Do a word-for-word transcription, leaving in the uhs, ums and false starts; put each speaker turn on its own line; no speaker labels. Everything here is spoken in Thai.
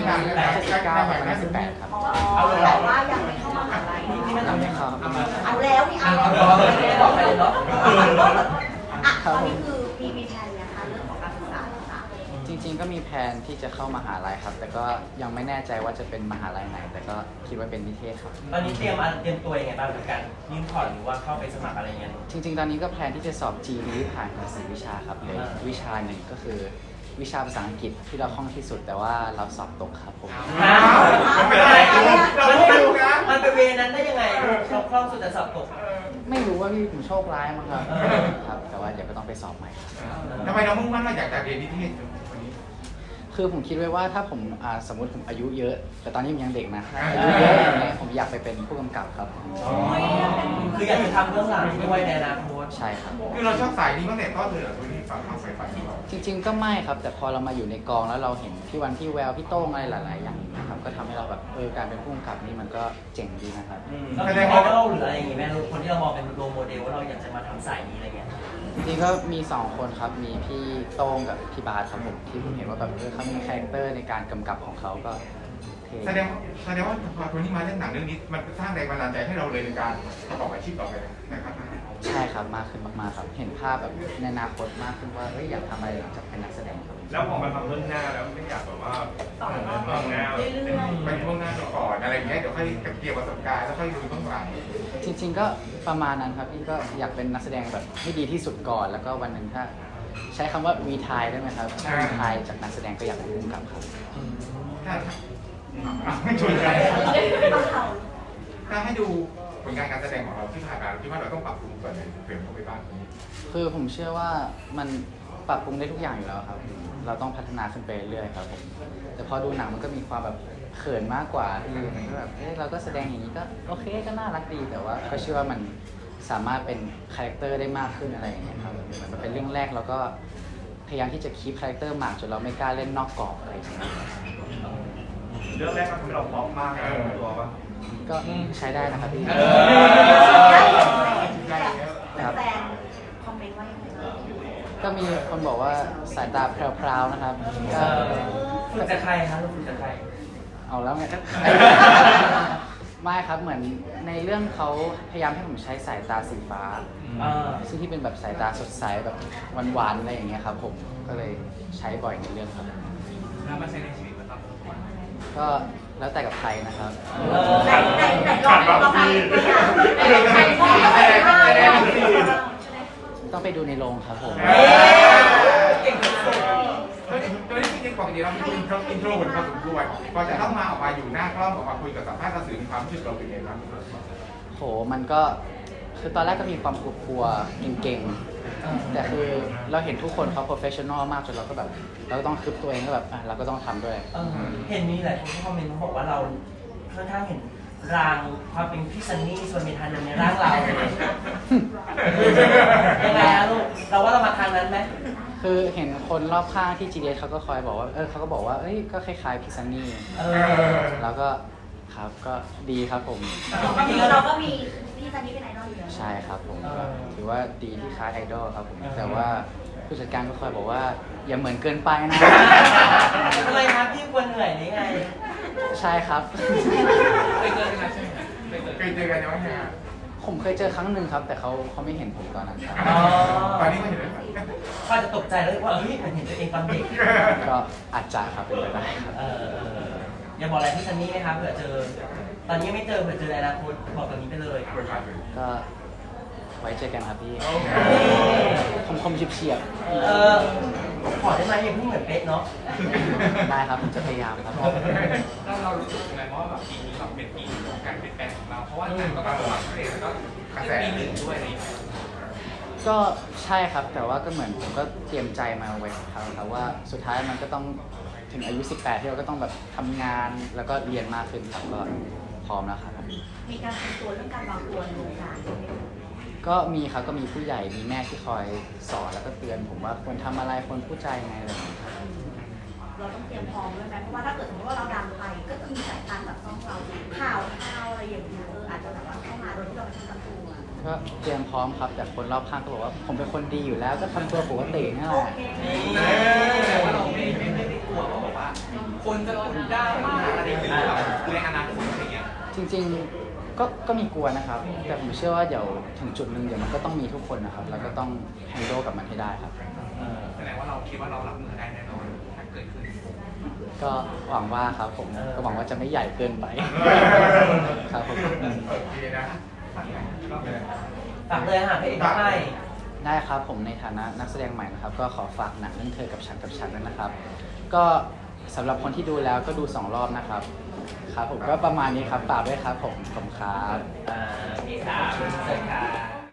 ไม่ใช่สิบเก้าประมาณสิบแปดครับ
เอาแต่ว่ายังไม่เข้ามหาลัย
ที่ไม่ทำให้เขา
เอาแล้วนี่เอาแล้วไม่บอกไปเลยเนาะอ่ะตอนนี้คือมีมีแผนนะคะเรื่องของการศึกษาต่างๆ
จริงๆก็มีแผนที่จะเข้ามหาลัยครับแต่ก็ยังไม่แน่ใจว่าจะเป็นมหาลัยไหนแต่ก็คิดว่าเป็นนิเทศครับ
ตอนนี้เตรียมเตรียมตัวยังไงบ้างในการยื่นพอร์ตหรือว่าเข้าไปสมัครอะไรเงี้ย
จริงๆตอนนี้ก็แพลนที่จะสอบ จี ดี ผ่านกับสี่วิชาครับเลยวิชาหนึ่งก็คือวิชาภาษาอังกฤษที่เราคล่องที่สุดแต่ว่าเราสอบตกครับผม
มันเป็นอะไรมันเป็นเวนั้นได้ยังไงเราคล่องสุดแต่สอบตก
ไม่รู้ว่าพี่ผมโชคร้ายมั้งครับครับแต่ว่าเดี๋ยวก็ต้องไปสอบใหม่
ทำไมเรามุ่งมั่นว่าอยากจะเรียนนิเทศวันนี้
คือผมคิดไว้ว่าถ้าผมสมมติผมอายุเยอะแต่ตอนนี้ผมยังเด็กนะอายุเยอะอย่างเงี้ยผมอยากไปเป็นผู้กำกับครับ
คืออยากจะทำเรื่องหลังด้วยในอนาคต
ใช่ครับ
คือเราชอบสายนี้ตั้งแต่ต้นเลยเหรอตัวนี้ฝันฝันฝัน
จริงๆก็ไม่ครับแต่พอเรามาอยู่ในกองแล้วเราเห็นพี่วันพี่แววพี่โต้งอะไรหลายๆอย่างนะครับก็ทำให้เราแบบเออการเป็นผู้กำกับนี่มันก็เจ๋งดีนะครับ
แสดงว่าเราหรืออะไรอย่างงี้แม่คนที่เรามองเป็นโรโมเดลว่าเราอยากจะมาทำสายนี้อะไรเงี้ย
จริงๆก็มีสองคนครับมีพี่โต้งกับพี่บาสครับผมที่ผมเห็นว่าแบบเออเขามีคาแรคเตอร์ในการกำกับของเขาก็
แสดงแสดงว่าพอตัวนี้มาเล่นหนังเรื่องนี้มันสร้างแรงบันดาลใจให้เราเลยในการประกอบอาชีพต่อไปนะครับ
ใช่ครับมากขึ้นมากๆครับเห็นภาพแบบในอนาคตมากขึ้นว่าเอ้ยอยากทำอะไรหลังจากเป็นนักแสดงครับ
แล้วพอมาทำเรื่องหน้าแล้วไม่อยากแบบว่าต่อเรื่องหน้า
เป็นเรื่องหน้าก่อนอะไรอย่างเงี้ยเดี๋ยวค่อยเก็บประสบการณ์แล้วค่อยดูต้นหลัง
จริงๆก็ประมาณนั้นครับพี่ก็อยากเป็นนักแสดงแบบให้ดีที่สุดก่อนแล้วก็วันหนึ่งถ้าใช้คำว่าวีทายได้ไหมครับวีทายจากนักแสดงก็อยากเป็นผู้กำกับครับ
ไม่ชวนใจถ้าให้ดูผลงานการแสดงของเราที่ผ่านมาคิดว่าเราต้องปรับปรุงส่วนไหนเปลี่ยนเข้าไปบ้างนี้
คือผมเชื่อว่ามันปรับปรุงได้ทุกอย่างอยู่แล้วครับเราต้องพัฒนาขึ้นไปเรื่อยครับผมแต่พอดูหนังมันก็มีความแบบเขินมากกว่าที่มันก็แบบเอ๊ะเราก็แสดงอย่างนี้ก็โอเคก็น่ารักดีแต่ว่าก็เชื่อว่ามันสามารถเป็นคาแรคเตอร์ได้มากขึ้นอะไรอย่างเงี้ยครับเหมือนมันเป็นเรื่องแรกเราก็พยายามที่จะคีปคาแรคเตอร์มากจนเราไม่กล้าเล่นนอกกรอบอะไรอย่างเงี้ย
เรื่องแรกมันทำให้เราพร้อมมากเลยตัวป่ะ
ก็ใช้ได้นะครับพี่
ครับคอมเมนต์ว่ายังไง
ก็มีคนบอกว่าสายตาแพรวๆนะครับก็
ฝึกจากใครครับฝึกจากใคร
เอาแล้วไงไม่ครับเหมือนในเรื่องเขาพยายามให้ผมใช้สายตาสีฟ้าซึ่งที่เป็นแบบสายตาสดใสแบบหวานๆอะไรอย่างเงี้ยครับผมก็เลยใช้บ่อยในเรื่องครับ
แล้วมาใช้ในชีวิตประจำวัน
ก็แล้วแต่กับใครนะครับ
ไหนไหนไหนลองลอง
ต้องไปดูในโรงครับผม
ตัวนี้จริงๆปกติเราเป็นอินโทรอินโทรเหมือนพอสมควรพอจะต้องมาออกมาอยู่หน้ากล้องออกมาคุยกับสัมภาษณ์สื่อมีความรู้สึกเราเป็นไงบ้าง
โหมันก็คือตอนแรกก็มีความกลัวๆเก่งๆแต่คือเราเห็นทุกคนเขาโปรเฟชชั่นอลมากจนเราก็แบบเราก็ต้องคึบตัวเองก็แบบเราก็ต้องทำด้วย
เห็นมีหลายคนที่คอมเมนต์เขาบอกว่าเราค่อนข้างเห็นรางความเป็นพี่ซันนี่ส่วนเมทันในร่างเรายังไงลูกเราว่าเรามาทางนั้นไหม
คือเห็นคนรอบข้างที่ จี ดี เอส เขาก็คอยบอกว่าเออเขาก็บอกว่าเอ้ยก็คล้ายๆพี่ซันนี่แล้วก็ครับก็ดีครับผม
จริงๆเราก็มีพี่ซันนี่เป็นไอดอลอยู่แล้ว
ใช่ครับผมถือว่าดีที่คล้ายไอดอลครับผมแต่ว่าผู้จัดการก็คอยบอกว่าอย่าเหมือนเกินไปนะ
ทำไมครับพี่ควรเหนื่อยนี่ไง
ใช่ครับ
เคยเจอกันใช่ไหม
เคยเจอกันยังไง
ผมเคยเจอครั้งหนึ่งครับแต่เขาเขาไม่เห็นผมตอนนั้นครับ
ตอนนี้ไม่เห็นเลย
เขาจะตกใจเลยว่าเฮ้ยมันเห็นตัวเองตอนเด็ก
ก็อาจจะครับเป็นไปได้ครับ
อย่าบอกอะไรพี่ซันนี่นะครับเผื่อเจอตอนนี้ไม่เจอเผื่อเจอในอนาคตบอกตอนนี้ไปเลย
ก็ไว้เจอกันครับพี่คมคมเฉียบเฉียบ
ขอได้ไหมยังเพิ่งเหมือนเป๊ะเนาะ
ได้ครับผมจะพยายามครับ
แล้วเรารู้สึกยังไงว่าแบบปีนี้แบบเป็นปีของการเปลี่ยนแปลงของเราเพราะว่าหนังก็ประสบความสำเร็จแล้วก็ปีหนึ่งด้วยนี่
ก็ใช่ครับแต่ว่าก็เหมือนผมก็เตรียมใจมาไว้ครับว่าสุดท้ายมันก็ต้องถึงอายุสิบแปดที่เราก็ต้องแบบทำงานแล้วก็เรียนมากขึ้นครับก็พร้อมแล้วครับ
มีการเตรียมตัวเรื่องการวางตัวในวงการ
ก็มีครับก็มีผู้ใหญ่มีแม่ที่คอยสอนแล้วก็เตือนผมว่าควรทำอะไรควรพูดใจยังไงอะไรอย่างเงี้ย
เราต้องเตรียมพร้อมด้วยไหมเพราะว่าถ้าเกิดสมมติว่าเราดังไปก็จะมีสายการแบบต้องเราข่าวข่าวอะไรอย่างเงี้ยเอออาจจะแบบว่าเข้ามาโดยที่เราไม่ทันตั้งตัว
ก็เตรียมพร้อมครับแต่คนรอบข้างก็บอกว่าผมเป็นคนดีอยู่แล้วก็ทำตัวปกตินี่แหละ
แต่ว่าเราไม่ไม่ได้กลัวว่าแบบว่าคนจะกดได้
จริงๆก็ก็มีกลัวนะครับ แต่ผมเชื่อว่าเดี๋ยวถึงจุดหนึ่งเดี๋ยวมันก็ต้องมีทุกคนนะครับ แล้วก็ต้องแฮนด์ลกับมันให้ได้ครับ
แสดงว่าเราคิดว่าเรารับมือได้แน่นอนถ้าเกิดขึ้น
ก็หวังว่าครับผมก็หวังว่าจะไม่ใหญ่เกินไปครับผม
โอเคนะ
ฝากเลยค่ะเพจใหม่
ได้ครับผมในฐานะนักแสดงใหม่นะครับก็ขอฝากหนังเรื่องเธอกับฉันกับฉันด้วยนะครับ ก็สำหรับคนที่ดูแล้วก็ดูสองรอบนะครับครับผมก็ประมาณนี้ครับฝากด้วยครับผมผมครับ
อ่าพี่สาวเชิญค่ะ